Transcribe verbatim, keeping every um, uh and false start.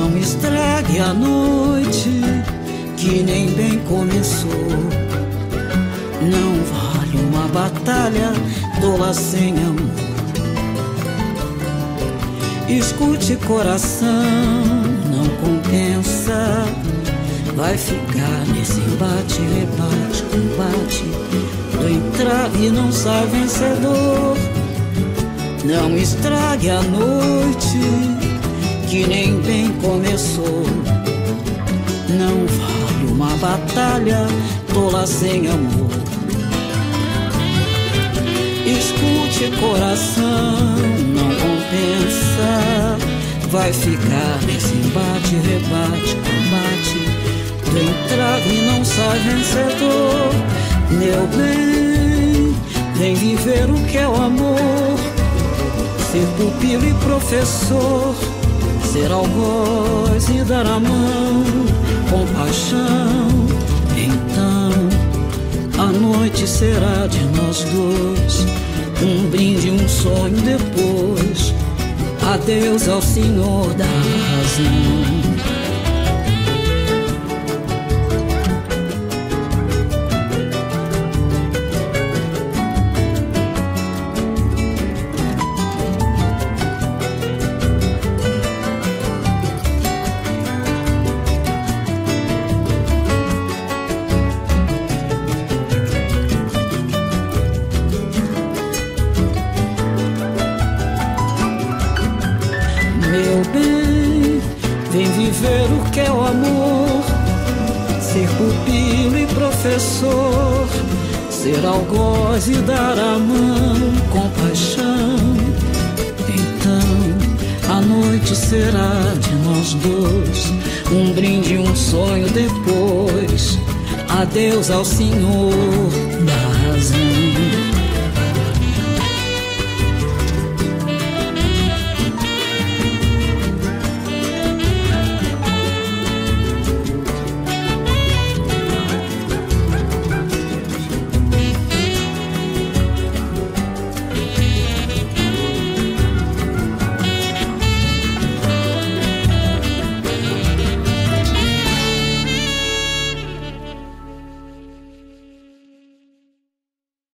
Não estrague a noite que nem bem começou. Não vale uma batalha tola sem amor. Escute, coração, não compensa. Vai ficar nesse embate, rebate, combate do entrave e não sai vencedor. Não estrague a noite que nem bem começou. Não vale uma batalha tola sem amor. Escute, coração, não compensa. Vai ficar nesse embate, rebate, combate do entrave e não sai vencedor. Meu bem, vem viver o que é o amor. Ser pupilo e professor, ser algoz e dar a mão com paixão. Então a noite será de nós dois, um brinde, um sonho depois. Adeus ao Senhor da razão. Meu bem, vem viver o que é o amor. Ser pupilo e professor, ser algoz e dar a mão com paixão. Então a noite será de nós dois, um brinde, um sonho depois. Adeus ao Senhor da razão.